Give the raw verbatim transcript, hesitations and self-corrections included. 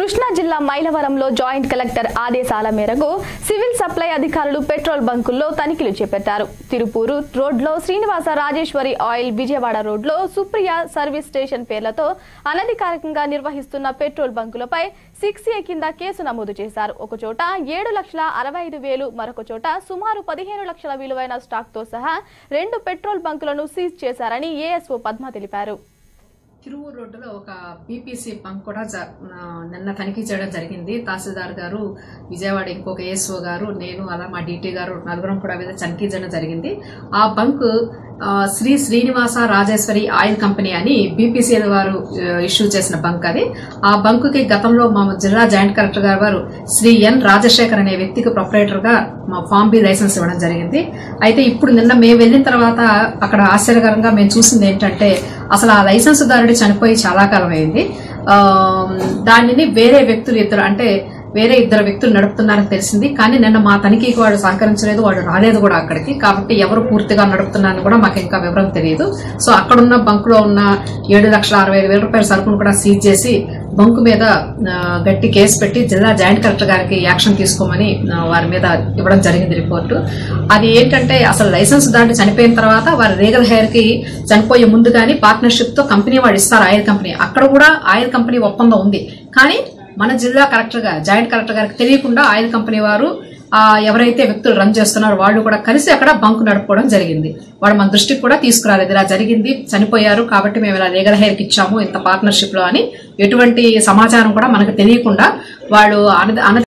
కృష్ణా జిల్లా మైలవరంలో joint collector ఆదేశాల మేరకు సివిల్ సప్లై అధికారులు పెట్రోల్ బంకుల్లో తనిఖీలు చేపట్టారు. తిరుపూరు రోడ్లో శ్రీనివాస రాజేశ్వరి ఆయిల్, విజయవాడ రోడ్లో సుప్రియ సర్వీస్ స్టేషన్ పేర్లతో అనధికారికంగా నిర్వహిస్తున్న పెట్రోల్ బంకులపై సిక్స్ ఏ కింద కేసు నమోదు చేశారు. ఒకచోట ఏడు లక్షల అరవై ఐదు వేలు, మరొక చోట సుమారు పదిహేను లక్షల విలువైన స్టాక్ తో సహా రెండు పెట్రోల్ బంకులను సీజ్ చేశారని ఏఎస్ఓ పద్మ తెలిపారు. తిరువూరు రోడ్డులో ఒక పీపీసీ బంక్ కూడా నిన్న తనిఖీ చేయడం జరిగింది. తహసీల్దార్ గారు, విజయవాడ ఇంకొక ఏఎస్ఓ గారు, నేను, అలా మా డీటీ గారు నలుగురం కూడా తనిఖీ చేయడం జరిగింది. ఆ bunk Sri Srinivasa Rajeshwari oil company అని బీపీసీ వారు ఇష్యూ చేసిన బంక్ అది. ఆ బంక్ కి గతంలో మా జిల్లా జాయింట్ కలెక్టర్ గారు వారు శ్రీ ఎన్ రాజశేఖర్ అనే వ్యక్తికి ప్రొపరేటర్ గా మా ఫామ్ బి లైసెన్స్ ఇవ్వడం జరిగింది. అయితే ఇప్పుడు నిన్న మేము వెళ్లిన తర్వాత అక్కడ ఆశ్చర్యకరంగా మేము చూసింది ఏంటంటే, అసలు ఆ లైసెన్స్ దారుడు చనిపోయి చాలా కాలం అయింది. దానిని వేరే వ్యక్తులు ఇద్దరు అంటే వేరే ఇద్దరు వ్యక్తులు నడుపుతున్నారని తెలిసింది. కానీ నిన్న మా తనిఖీకి వాడు సహకరించలేదు, వాడు రాలేదు కూడా అక్కడికి. కాబట్టి ఎవరు పూర్తిగా నడుపుతున్నారని కూడా మాకు ఇంకా వివరం తెలియదు. సో అక్కడున్న బంక్ లో ఉన్న ఏడు లక్షల అరవై ఐదు వేల రూపాయల సరుకును కూడా సీజ్ చేసి బంకు మీద గట్టి కేసు పెట్టి జిల్లా జాయింట్ కలెక్టర్ గారికి యాక్షన్ తీసుకోమని వారి మీద ఇవ్వడం జరిగింది రిపోర్టు. అది ఏంటంటే, అసలు లైసెన్స్ దాటి చనిపోయిన తర్వాత వారి లీగల్ హెయిర్ కి చనిపోయే ముందు కానీ పార్ట్నర్షిప్ తో కంపెనీ వాడు ఇస్తారు ఆయిల్ కంపెనీ. అక్కడ కూడా ఆయిల్ కంపెనీ ఒప్పందం ఉంది. కానీ మన జిల్లా కలెక్టర్ గా జాయింట్ కలెక్టర్ గారికి తెలియకుండా ఆయిల్ కంపెనీ వారు ఎవరైతే వ్యక్తులు రన్ చేస్తున్నారో వాళ్ళు కూడా కలిసి అక్కడ బంకు నడుపుకోవడం జరిగింది. వాడు మన దృష్టికి కూడా తీసుకురాలేదు. ఇలా జరిగింది, చనిపోయారు కాబట్టి మేము ఇలా లీగల్ హెయిర్ కి ఇచ్చాము ఇంత పార్ట్నర్షిప్ లో అని ఎటువంటి సమాచారం కూడా మనకు తెలియకుండా వాళ్ళు